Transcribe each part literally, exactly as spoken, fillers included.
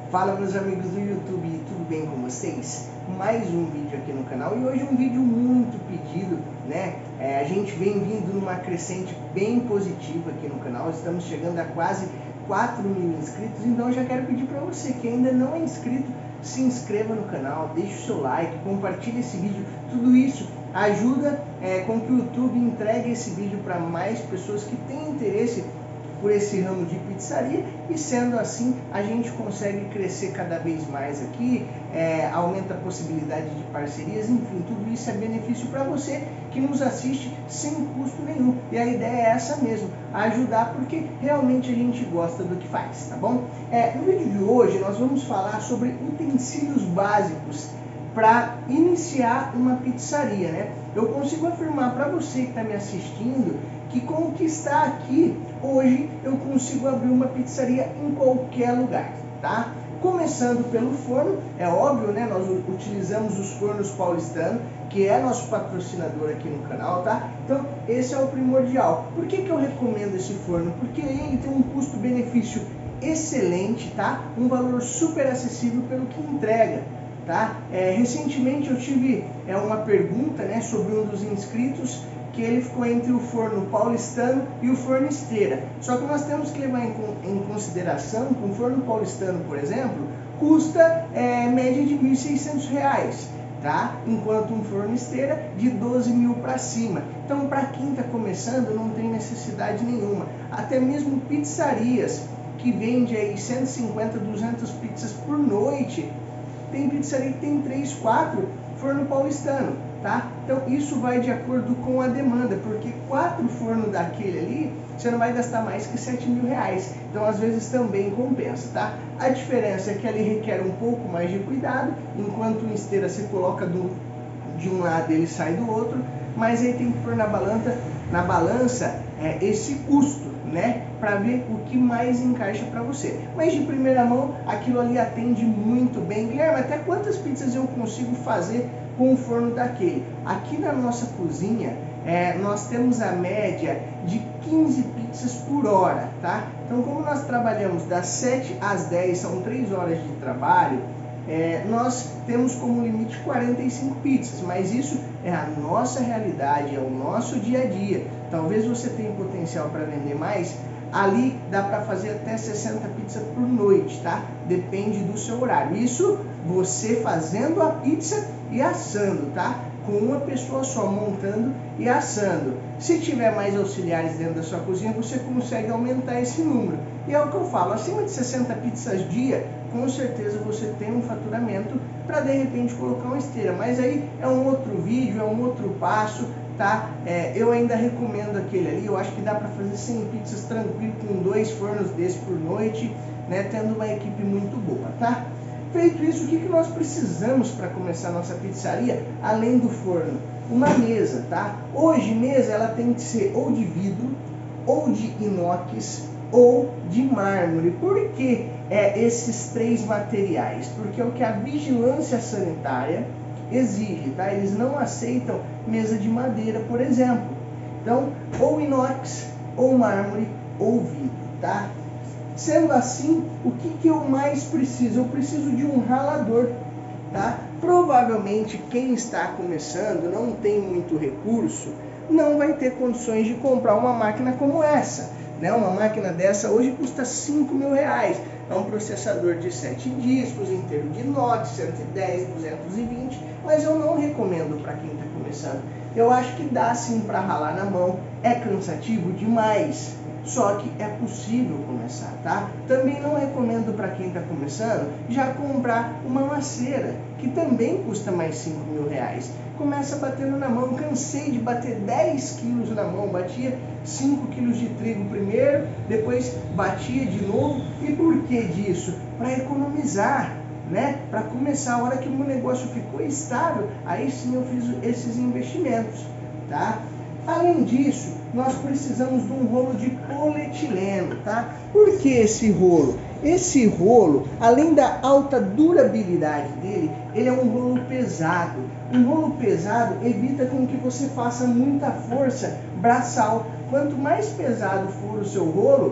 Fala, meus amigos do YouTube, tudo bem com vocês? Mais um vídeo aqui no canal e hoje um vídeo muito pedido, né? É, a gente vem vindo numa crescente bem positiva aqui no canal, estamos chegando a quase quatro mil inscritos, então eu já quero pedir para você que ainda não é inscrito, se inscreva no canal, deixe o seu like, compartilhe esse vídeo, tudo isso ajuda é, com que o YouTube entregue esse vídeo para mais pessoas que têm interesse por esse ramo de pizzaria, e sendo assim a gente consegue crescer cada vez mais aqui, é, aumenta a possibilidade de parcerias, enfim, tudo isso é benefício para você que nos assiste sem custo nenhum, e a ideia é essa mesmo, ajudar porque realmente a gente gosta do que faz, tá bom? É, no vídeo de hoje nós vamos falar sobre utensílios básicos para iniciar uma pizzaria, né? Eu consigo afirmar para você que está me assistindo que com o que está aqui hoje eu consigo abrir uma pizzaria em qualquer lugar, tá? Começando pelo forno, é óbvio, né? Nós utilizamos os fornos paulistanos, que é nosso patrocinador aqui no canal, tá? Então esse é o primordial. Por que que eu recomendo esse forno? Porque ele tem um custo-benefício excelente, tá? Um valor super acessível pelo que entrega. Tá? É, recentemente eu tive é, uma pergunta, né, sobre um dos inscritos que ele ficou entre o forno paulistano e o forno esteira. Só que nós temos que levar em, em consideração que um forno paulistano, por exemplo, custa é, média de mil e seiscentos reais, tá? Enquanto um forno esteira de doze mil para cima. Então, para quem está começando, não tem necessidade nenhuma. Até mesmo pizzarias que vendem aí cento e cinquenta, duzentas pizzas por noite, tem pizzaria que tem três, quatro forno paulistano, tá? Então isso vai de acordo com a demanda, porque quatro fornos daquele ali, você não vai gastar mais que sete mil reais. Então às vezes também compensa, tá? A diferença é que ele requer um pouco mais de cuidado, enquanto o esteira você coloca do, de um lado ele sai do outro, mas aí tem que pôr na balança, na balança é, esse custo, né, para ver o que mais encaixa para você. Mas de primeira mão, aquilo ali atende muito bem. Guilherme, até quantas pizzas eu consigo fazer com um forno daquele? Aqui na nossa cozinha, é, nós temos a média de quinze pizzas por hora, tá? Então, como nós trabalhamos das sete às dez, são três horas de trabalho, É, nós temos como limite quarenta e cinco pizzas, mas isso é a nossa realidade, é o nosso dia a dia. Talvez você tenha potencial para vender mais, ali dá para fazer até sessenta pizzas por noite, tá? Depende do seu horário. Isso você fazendo a pizza e assando, tá? Com uma pessoa só montando e assando. Se tiver mais auxiliares dentro da sua cozinha, você consegue aumentar esse número. E é o que eu falo, acima de sessenta pizzas dia, com certeza você tem um faturamento para de repente colocar uma esteira. Mas aí é um outro vídeo, é um outro passo, tá? É, eu ainda recomendo aquele ali, eu acho que dá para fazer cem pizzas tranquilo com dois fornos desses por noite, né? Tendo uma equipe muito boa, tá? Feito isso, o que, que nós precisamos para começar a nossa pizzaria, além do forno? Uma mesa, tá? Hoje, mesa ela tem que ser ou de vidro, ou de inox, ou de mármore. Por que é, esses três materiais? Porque é o que a vigilância sanitária exige, tá? Eles não aceitam mesa de madeira, por exemplo. Então, ou inox, ou mármore, ou vidro, tá? Sendo assim, o que, que eu mais preciso? Eu preciso de um ralador, tá? Provavelmente quem está começando, não tem muito recurso, não vai ter condições de comprar uma máquina como essa, né? Uma máquina dessa hoje custa cinco mil reais. É um processador de sete discos, inteiro de inox, cento e dez, duzentos e vinte, mas eu não recomendo para quem está começando. Eu acho que dá sim para ralar na mão, é cansativo demais. Só que é possível começar, tá? Também não recomendo para quem está começando já comprar uma maceira, que também custa mais cinco mil reais. Começa batendo na mão, cansei de bater dez quilos na mão, batia cinco quilos de trigo primeiro, depois batia de novo. E por que disso? Para economizar, né? Para começar, a hora que o meu negócio ficou estável, aí sim eu fiz esses investimentos, tá? Além disso, nós precisamos de um rolo de polietileno, tá? Por que esse rolo? Esse rolo, além da alta durabilidade dele, ele é um rolo pesado. Um rolo pesado evita com que você faça muita força braçal. Quanto mais pesado for o seu rolo,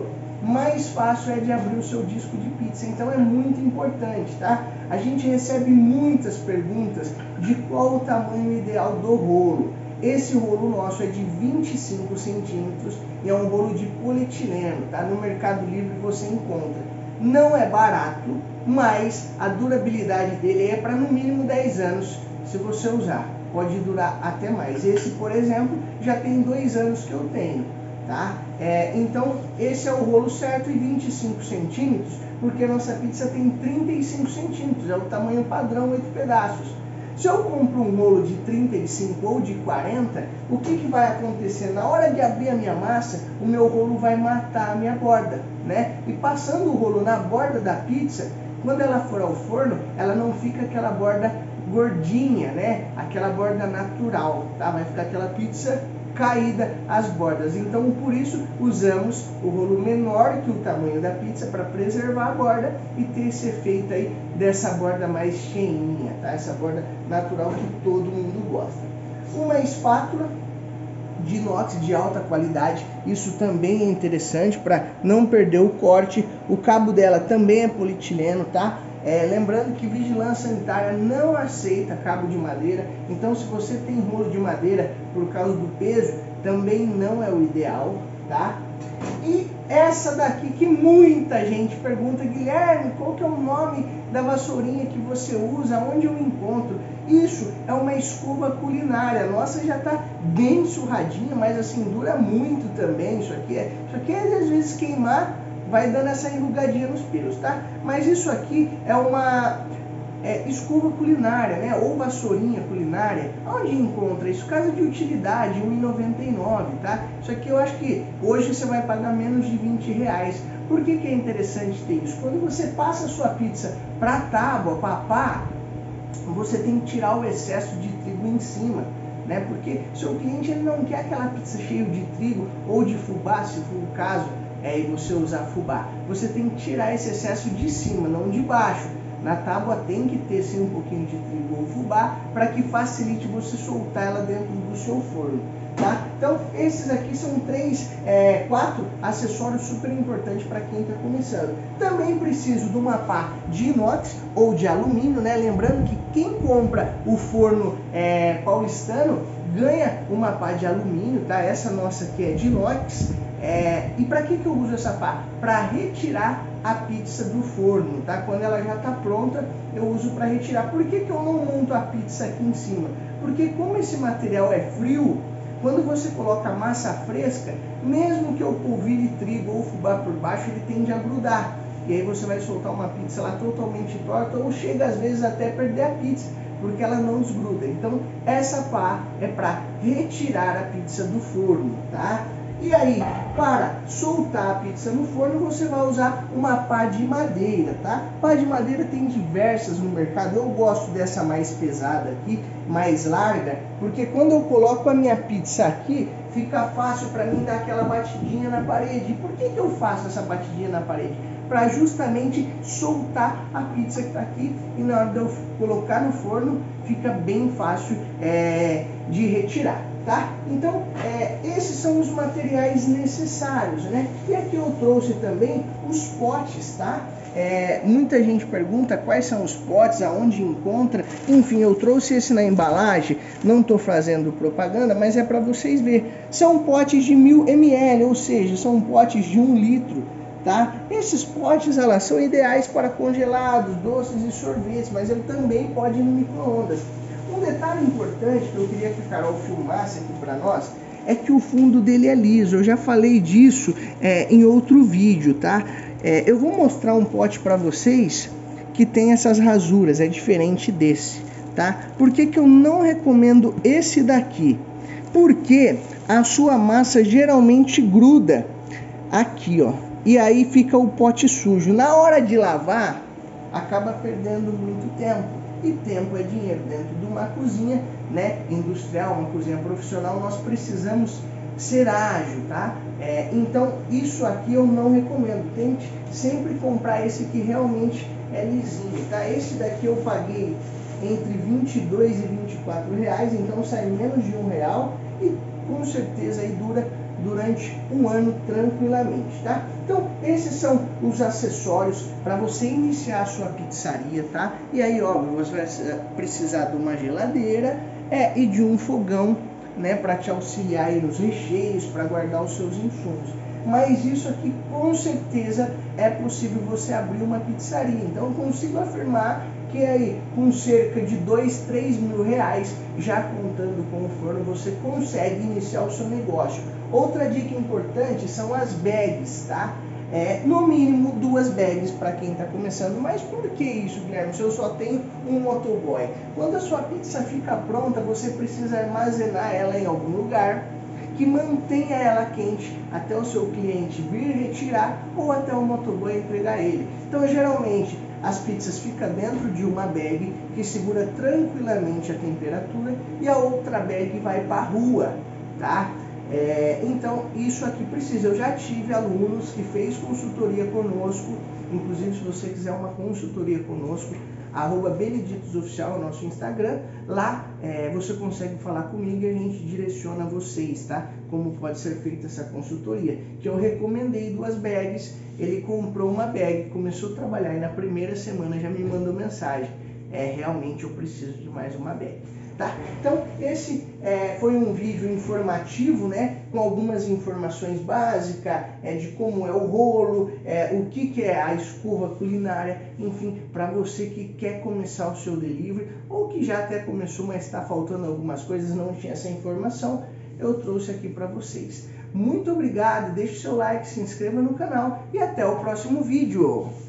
mais fácil é de abrir o seu disco de pizza. Então é muito importante, tá? A gente recebe muitas perguntas de qual o tamanho ideal do rolo. Esse rolo nosso é de vinte e cinco centímetros e é um rolo de polietileno, tá? No Mercado Livre você encontra. Não é barato, mas a durabilidade dele é para no mínimo dez anos se você usar. Pode durar até mais. Esse, por exemplo, já tem dois anos que eu tenho, tá? É, então, esse é o rolo certo e vinte e cinco centímetros, porque a nossa pizza tem trinta e cinco centímetros, é o tamanho padrão, oito pedaços. Se eu compro um rolo de trinta e cinco ou de quarenta, o que, que vai acontecer? Na hora de abrir a minha massa, o meu rolo vai matar a minha borda, né? E passando o rolo na borda da pizza, quando ela for ao forno, ela não fica aquela borda gordinha, né? Aquela borda natural, tá? Vai ficar aquela pizza caída as bordas. Então, por isso, usamos o rolo menor que o tamanho da pizza para preservar a borda e ter esse efeito aí dessa borda mais cheinha, tá? Essa borda natural que todo mundo gosta. Uma espátula de inox de alta qualidade, isso também é interessante para não perder o corte. O cabo dela também é polietileno, tá? É, lembrando que vigilância sanitária não aceita cabo de madeira, então se você tem rolo de madeira por causa do peso, também não é o ideal, tá? E essa daqui que muita gente pergunta, Guilherme, qual que é o nome da vassourinha que você usa, onde eu encontro? Isso é uma escova culinária, a nossa já está bem surradinha, mas assim, dura muito também, isso aqui é, isso aqui é às vezes queimar, vai dando essa enrugadinha nos piros, tá? Mas isso aqui é uma é, escova culinária, né? Ou vassourinha culinária. Onde encontra isso? Casa de utilidade, um real e noventa e nove centavos, tá? Isso aqui eu acho que hoje você vai pagar menos de vinte reais. Por que que é interessante ter isso? Quando você passa a sua pizza para tábua, para pá, você tem que tirar o excesso de trigo em cima, né? Porque seu cliente ele não quer aquela pizza cheia de trigo ou de fubá, se for o caso, é, e você usar fubá. Você tem que tirar esse excesso de cima, não de baixo. Na tábua tem que ter sim um pouquinho de trigo ou fubá para que facilite você soltar ela dentro do seu forno, tá? Então esses aqui são três, é, quatro acessórios super importantes para quem está começando. Também preciso de uma pá de inox ou de alumínio, né? Lembrando que quem compra o forno é, paulistano ganha uma pá de alumínio, tá? Essa nossa aqui é de inox. É, e para que que eu uso essa pá? Para retirar a pizza do forno, tá? Quando ela já está pronta, eu uso para retirar. Por que que eu não monto a pizza aqui em cima? Porque como esse material é frio, quando você coloca a massa fresca, mesmo que eu polvilhe trigo ou fubá por baixo, ele tende a grudar. E aí você vai soltar uma pizza lá totalmente torta ou chega às vezes até a perder a pizza, porque ela não desgruda. Então essa pá é para retirar a pizza do forno, tá? E aí, para soltar a pizza no forno, você vai usar uma pá de madeira, tá? Pá de madeira tem diversas no mercado. Eu gosto dessa mais pesada aqui, mais larga, porque quando eu coloco a minha pizza aqui, fica fácil para mim dar aquela batidinha na parede. Por que que eu faço essa batidinha na parede? Para justamente soltar a pizza que está aqui e na hora de eu colocar no forno, fica bem fácil é, de retirar. Tá? Então, é, esses são os materiais necessários, né? E aqui eu trouxe também os potes, tá? É, muita gente pergunta quais são os potes, aonde encontra. Enfim, eu trouxe esse na embalagem, não estou fazendo propaganda, mas é para vocês verem. São potes de mil mililitros, ou seja, são potes de um litro, tá? Esses potes, elas são ideais para congelados, doces e sorvetes, mas ele também pode ir no micro-ondas. Um detalhe importante que eu queria que a Carol filmasse aqui para nós é que o fundo dele é liso. Eu já falei disso é, em outro vídeo, tá? É, eu vou mostrar um pote para vocês que tem essas rasuras, é diferente desse, tá? Por que que eu não recomendo esse daqui? Porque a sua massa geralmente gruda aqui, ó, e aí fica o pote sujo. Na hora de lavar, acaba perdendo muito tempo. E tempo é dinheiro. Dentro de uma cozinha, né, industrial, uma cozinha profissional, nós precisamos ser ágil, tá? É, então, isso aqui eu não recomendo. Tente sempre comprar esse que realmente é lisinho, tá? Esse daqui eu paguei entre vinte e dois e vinte e quatro reais, então sai menos de um real e com certeza aí dura durante um ano tranquilamente, tá? Então, esses são os acessórios para você iniciar a sua pizzaria, tá? E aí, óbvio, você vai precisar de uma geladeira é, e de um fogão, né, para te auxiliar aí nos recheios, para guardar os seus insumos. Mas isso aqui com certeza é possível você abrir uma pizzaria. Então eu consigo afirmar que aí com cerca de dois, três mil reais, já contando com o forno, você consegue iniciar o seu negócio. Outra dica importante são as bags, tá? É, no mínimo duas bags para quem está começando. Mas por que isso, Guilherme? Se eu só tenho um motoboy. Quando a sua pizza fica pronta, você precisa armazenar ela em algum lugar que mantenha ela quente até o seu cliente vir retirar ou até o motoboy entregar ele. Então, geralmente, as pizzas ficam dentro de uma bag que segura tranquilamente a temperatura e a outra bag vai para a rua, tá? É, então, isso aqui precisa. Eu já tive alunos que fez consultoria conosco, inclusive se você quiser uma consultoria conosco, arroba Benedictus Oficial, nosso Instagram, lá é, você consegue falar comigo e a gente direciona vocês, tá? Como pode ser feita essa consultoria. Que eu recomendei duas bags, ele comprou uma bag, começou a trabalhar e na primeira semana já me mandou mensagem. É, realmente eu preciso de mais uma bag. Tá? Então, esse é, foi um vídeo informativo, né, com algumas informações básicas é, de como é o rolo, é, o que, que é a escova culinária, enfim, para você que quer começar o seu delivery ou que já até começou, mas está faltando algumas coisas, não tinha essa informação, eu trouxe aqui para vocês. Muito obrigado, deixe seu like, se inscreva no canal e até o próximo vídeo.